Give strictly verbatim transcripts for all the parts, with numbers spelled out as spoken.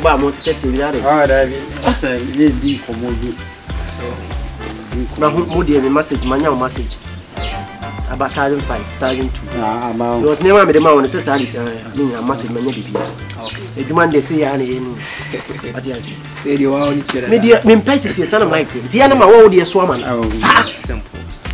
ba mo tete te yare ah da bi asa ye di komoji so na mo dey me message manya o message about one thousand five thousand two ah about because never me dey ma won say say this me nya message manya bibia okay eduma dey say ya na ye no ati ati say dey wa on chere me dey me pese say sana mic ti ya na ma wo dey so ama sa simple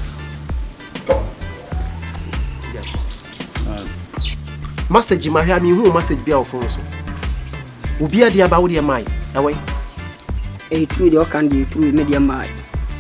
message ma hia me hu message bia o phone so obi ade aba wo dey mai awai eh tu dey o kan dey tu me dey mai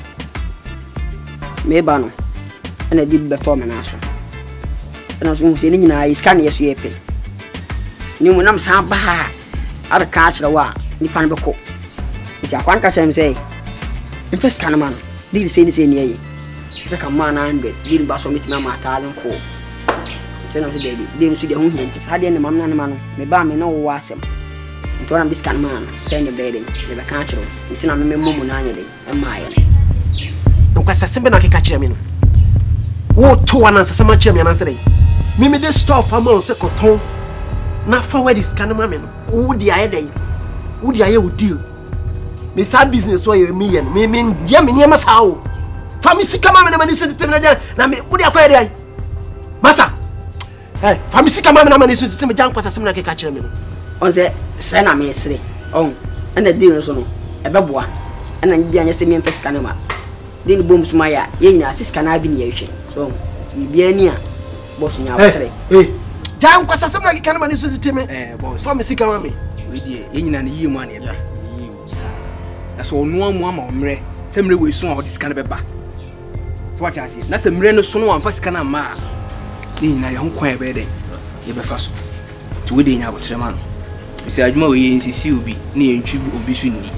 me ba no ana di beto me na so ana so se ni nyina scan yeso yepe ni mu nam sa ba ha ara ka chira wa ni pan beko ti akwan ka chem say impe scan man di se ni se ni ayi se ka man one hundred di ba so metima ma talen fo tena so dey di so dey hu hin ti sa dey ni mam na ma no me ba me no wo asem nti wana biscan man send the bed me ba ka chira nti na me memo na anya dey e ma aye no kwasa sembe na keka chira me no wo to wana sasama chira me na sere me me dey store fa ma o se koton na fa we this can ma me no wo di aye dey wo di aye wo deal me sa business wo ye me ye me me dia me niam sa o fa me sika ma me na mani so tetem na ja na me wo di akwa dey masa eh fa me sika ma me na mani so tetem ja kwasa sembe na keka chira me no on se se na me sere on na deal so no e be boa na bia nya se me mpe sika ma den bom suma ya ye nyina siska na bi ne yehwe so bia ni a boss nya awotre eh jan kwasa semna ki kan mani so teme eh boss fa me sika ma me we die ye nyina ne yi mu ane ba yi na so onu amu ama omre semre we so a odi sika na beba so what you say na semre no so no amfa sika na ma ni nyina ye ho kwan e be den ye be fa so to we dey nya awotre ma no we say adwuma we ye nsisi obi na ye ntwi obi so ni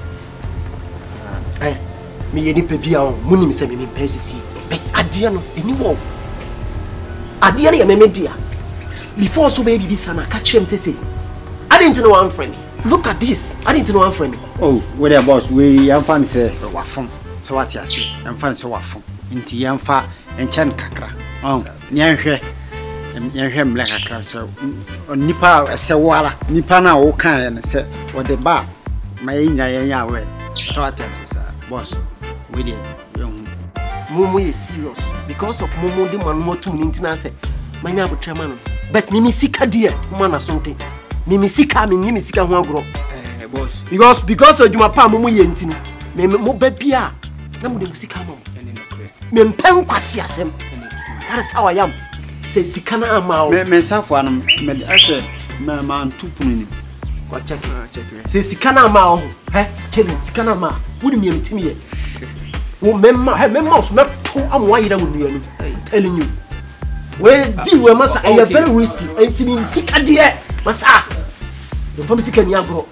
eh me ye ni pe bia o munim se me me pe sisi bet ade no eni wo ade no ye me me dia before so baby bi sana ka chem se se I didn't know one friend look at this I didn't know one friend oh where the boss we am fan say wafom so what you say am fan say wafom nti yam fa enchan kakra oh nyanhwe nyanhwe mle kakra so nipa ese wala nipa na wo kan ne se wo de ba ma ye nyina ye nya we so what you say boss we dey Momo is serious because of Momo the man more to nintina say manya abotre man but mimi sika dia man asonte mimi sika me mimi sika ho agro eh boss because because odwuma pa Momo ye ntini me mo ba bia na mo de sika mo ene no kre me mpen kwase asem that is how I am say sika na ama o me me safo an me ase ma man tupunu ni kwa check check say sika na ama o he check sika na ama wo de me mtimi ye wo memma he memma us me to amwa yira wo nuanu telling you we di we masa I very risky entini sika de masa yo fam sika ni agro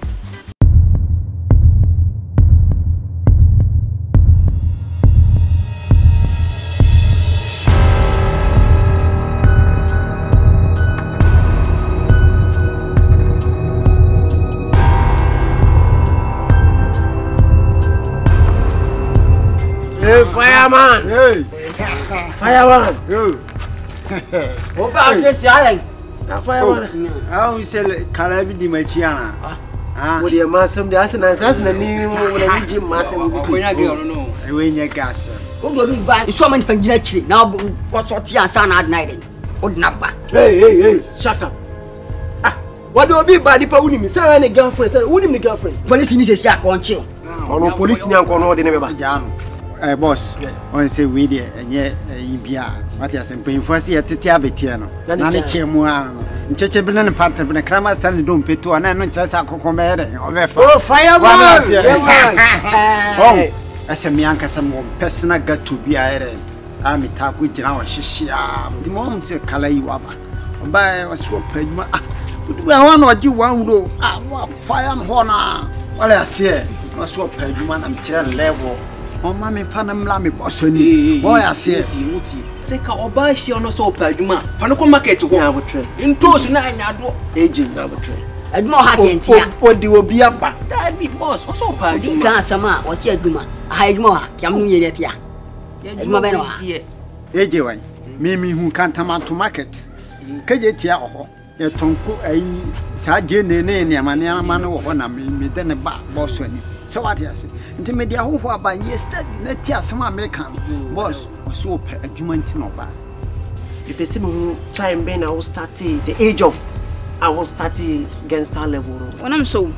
Hey, fireman! Hey! Fireman! Yo! o ba se se ale Na fireman! How you sell kalabi di machiana? Ah, Wo de masem de asena asena ni wo na ji masem bi onya ge ono no e we nya gas. o do bi ba iso man fa gina chire na ko so ti ansa na ad night o na ba Hey, hey, hey! Shut up! Ah! What do obi ba nipa wuni mi say na girlfriend say wuni mi girlfriend. police ni se si akonche Ono police ni anko no de ne be ba. Jano. Eh boss, on say we dey enye ibia. What you say mpemfo se yetete abetie no. Na ne chemu a. Ncheche bi na ne partner bi na krama san do mpetu na no nkyerese akoko mere. Obefa. Oh, fireman! Oh, ase mi anka sam personal gato bi aere. A mi ta ko gina wo hihia. Di mo mo se kala yi waba. Oba waso paduma. Ah, budu a wa no gi wan wuro. Ah, wa fire no na. Wala ase. Waso paduma na mi kire level. Oh, mammy, Panamla, me bossy. Boy, I see it. take a oba shi ono so paduma. Fa no ko market go. Ya botre. Ntosu na anya do. Agent na botre. aduma ha tentia. Odi obi aba. That be boss. Also paduma. Kan sama o si aduma. Ha aduma ha kiam nu ye tia. Aduma be no ha. Eje wan. Me me hu kan tama to market. Kaje tia oho. ye tonko ai sa je ne ne ne amane ama no wo na me de ne ba boss ani so what yes nti me dia ho ho aba ye study na ti asema American boss so pe adwuma nti no ba the person who time ben I was starting the age of I was starting gangster level when I'm so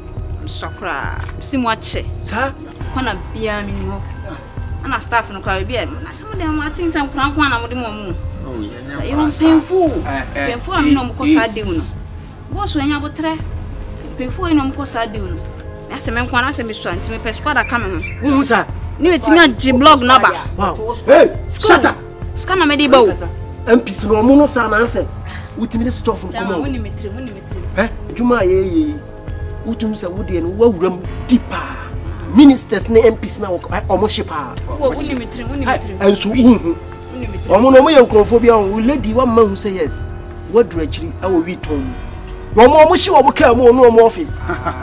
sokra simu ache sir kona bia mi ni ho ana staff no kwa bia na some dem atin san kran kwan na mo dem mo oh yeah you want painful painful am no mo ko sa de uno boss anya botre painful no mo ko sa de uno na se men kwan na se mi so anti me pe squad aka me ho who sir ni wetimi agi blog na ba wow hey shut up ska na me dey ba o M P no mo no sa na answer wutimi the stuff no come on woni metri woni metri eh juma ye ye wutumi sa wudi no wawuram deeper ministers ne M Ps na omo shipa woni metri woni metri enso hu woni metri omo no mo ye nkrofobia on lady wa ma hu say yes wadru akiri awo wi ton omo omo shi omo ka mo no omo office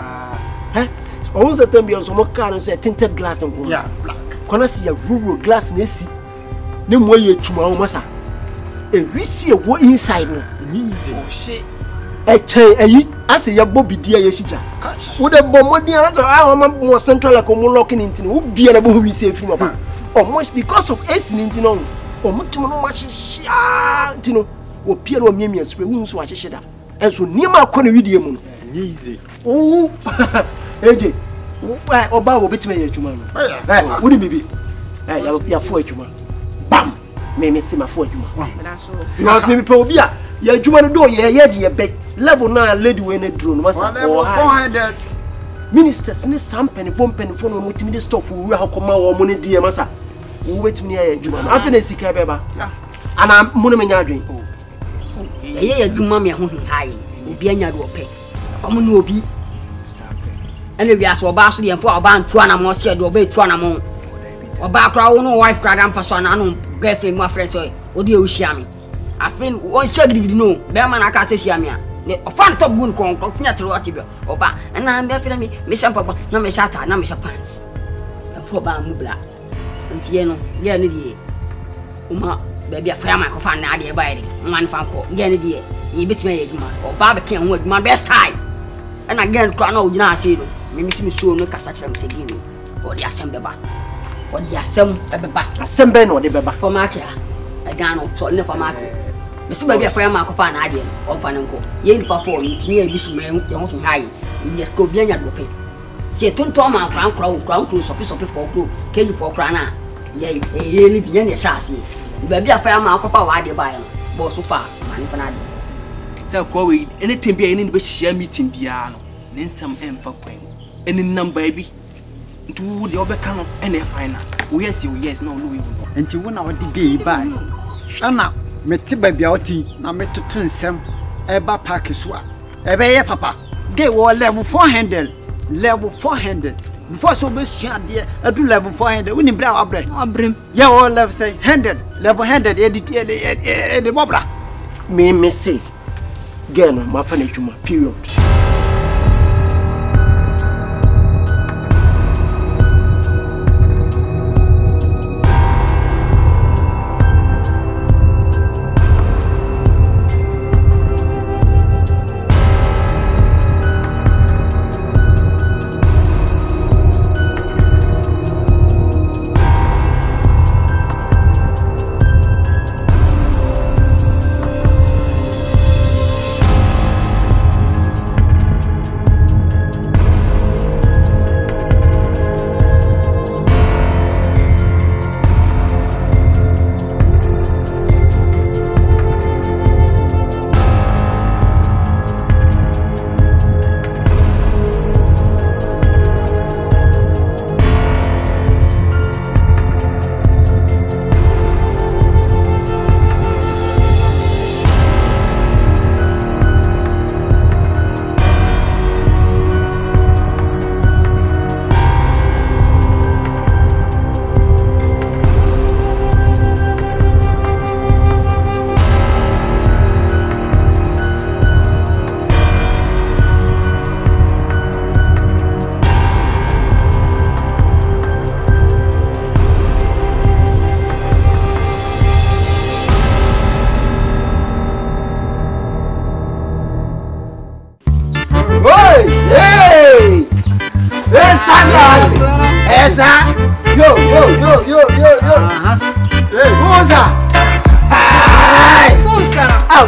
eh omo se tambia so mo ka no say tinted glass nko yeah black kona si ya rural glass na si ne mo ye tuma omo sa e wi si e wo inside no easy oh shit e che ayi ase ya bobidi ya shija wo de bomodi an to ah mo central like mo locking into wo bia na bo wi si afi no ba almost because of A C into no o mo timo no ma hihia ntino wo pia no miamia spray wo nso wa hihia da enso niam akọ na widie mu no easy oh eje oba wo betime ya adwuma no eh wo ni bibi eh ya ya fo adwuma bam me me se ma fo adwuma because me pe obi a ya adwuma no do ye ye de bet level na lady we na drone masa four hundred ministers ni sampen fo pen fo no mutimi de stuff wo ha koma wo mo ne die masa wo betimi ya adwuma afi na sika beba ana mo ne menya adwen ye ye adwuma me ho hayi obi anya do pe komo no obi ene bi aso ba so de fo oba ntua na mo se de oba etua na mo oba kra wo no wife kra dan paso na no girlfriend mo friend so odi e wuhia me afin won shagidi no be ma na ka se hia me a ne ofan top gun kon kon finya tro ati bi oba na me afira me me sha papa na me sha ta na me sha pants fo ba mu bla ntie no ye no die uma be bia fa ma ko fa na de ba ide man fa ko ye no die ye betima ye duma oba be ken ho duma best time and again kra na ogina ase do me mi mi so no kasa kira me se give me o di asem be ba o di asem be ba asem be no de be ba for market a gan o so ne for market me so ba bia fa ma ko fa na ade o fa nko ye ni pa for ni timi e bi shi me ye ho tin hayi ye sko bia nya do pe se tonto ma kra kra o kra kra so pe so pe for kro ke ni for kra na ye ye ni bi ye sha ase ba bia fa ma ko fa wa ade ba ye bo so fa ma ni fa na ade say ko we anything bia any be share meeting bia no ne nsam emfa kwan any number bi ntu de obeka no ene final wo yes wo yes no no we enti wo na wodi gay bai hwana meti ba bia oti na metoto nsem eba park so a ebe ye papa gay wo level four hundred level four hundred before so be sua de adu level four hundred woni bra abre abrem ye wo level say one hundred level one hundred e de e de bobra me me say girl no ma fa na adwuma period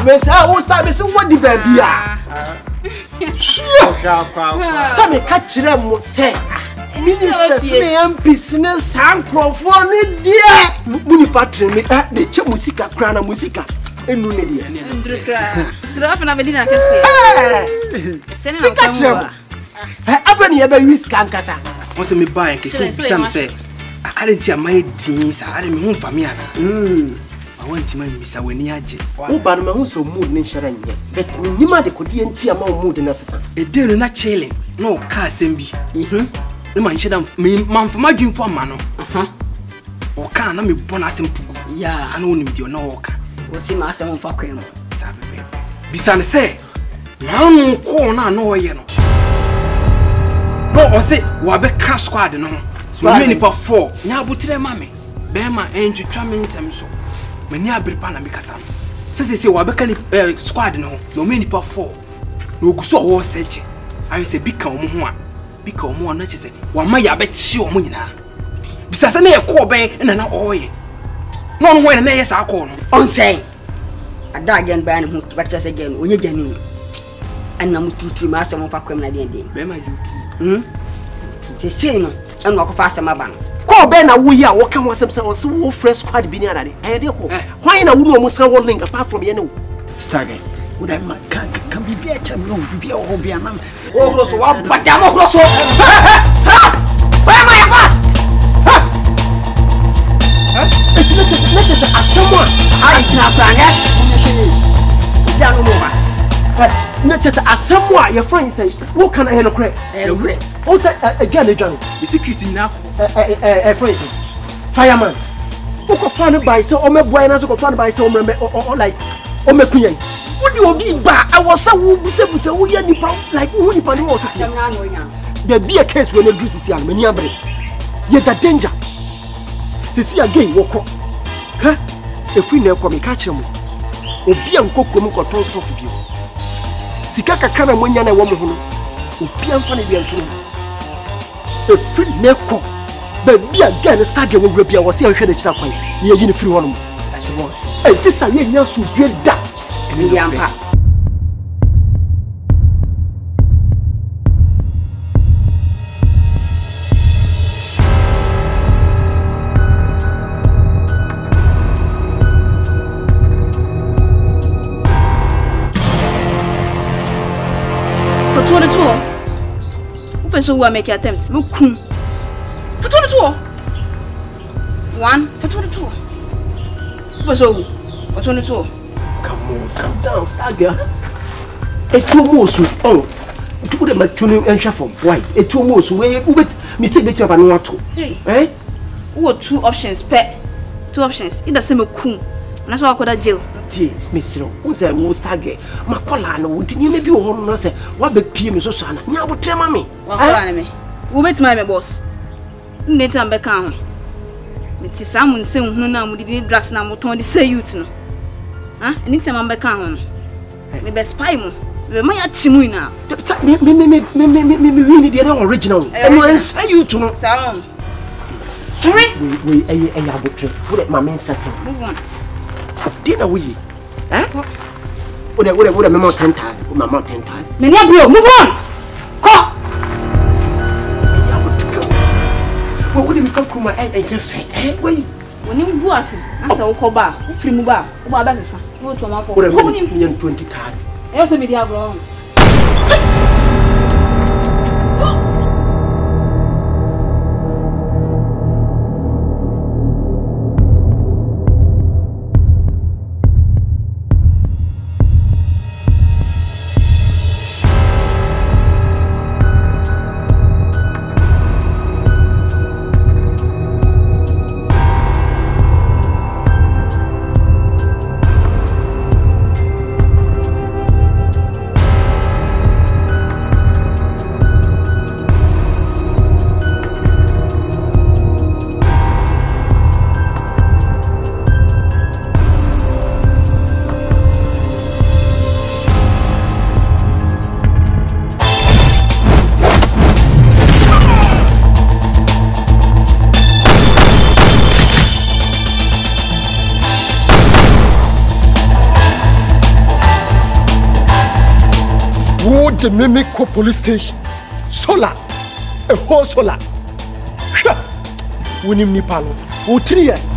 me say I will start me say what the baby ah. So me catch them say ministers me M Ps ne san Nkrofrom ne dia muni patron me ah de che musika kra na musika enu ne dia ndrukra sura fa na medina kese se ne na kwa eh afa ne ye ba wiska nkasa won se me buy kese bisam say I didn't hear my teens. I didn't mean for me. Hmm. I want to miss a winning agent. Oh, but my own so mood in sharing. But you might could be in tear more mood in assistance. A deal not chilling. No car send be. Hm. The man should have me, man, for my dream for man. Uh huh. Or can I be born as him? Yeah, I know him. You know, what's him as a for him? Bisan say, now no corner, no, you know. No, or say, Wabe cash squad, no. So many for four. Now, but tell mammy, Bema ain't you charming some so. Many are prepana because I'm. Says they say, Wabekani squad no, no many for four. No, so all search. I say, become one. Become more not say, one my bet you winner. Besides, I near call bay and an oil. No one and yes, I call on say. A dagger ban who but us again, when you genuine. And I'm two three master of a criminal day. Bema, you say, say no. And walk fast my ban. Call Ben a we are walking was themselves so fresh squad be near that. Why in a woman was some link apart from you know? Stagger. Would I can can be a champion, be a hobby and I'm oh, so what? But I'm also fire my fast. It's not just not just as someone I snap down over. Not just as someone your friend says, what can I have a crack? Also, again, Johnny, the secret now. A friend, fireman. Who can find by so or my boy and so find by so or like or my queen. What do you be back? I was so who said, so we are like who you was there be a case when you do this young man, yet the danger. To see again, walk up. Huh? If we never come catch him, or be uncooked or toast off of you. Sikaka kana mwenya na woman hono opia mfa na bia nto e free neko ba bia gan stagger wo bia wo se ahwe na kira kwan ye yi ne free hono that was e tisa ye nya so dwe da ene bia mpa so we make attempts. We come. For twenty-two. One for twenty-two. So for twenty-two. Come on, come down, stagger. It's two more so. Oh, two of my tuning and shuffle. Why? It's two more so. Wait, mistake better than one two. Hey, eh? What two options? Pet. Two options. It doesn't make cool. That's why I call that jail. Dear Mister who's a most stagger? My collar, would you maybe one say what the P M is so sana? You would tell me. What me? Who bet my boss? Net and become. It is someone saying who now would be drugs now, what on the say you to know. Huh? Anytime I'm back on. Maybe spy mo. We might have Chimu now. Me, me, me, me, me, me, me, me, really the original. And I say you to know. Sound. Sorry? We, we, a, a, a, trip. Put it my main setting. Move on. Dinner we. Eh? What a, what a, what a memo ten thousand. Put my mouth ten thousand. Many bro, move on. Come. What would you come to my head and just say, eh? Wait. When you go as I say, call back. Free move back. What about this? What to my phone? What a million twenty thousand. I also made you wrong. the Mimico police station. Solar, a whole solar. We need Nipano. We three.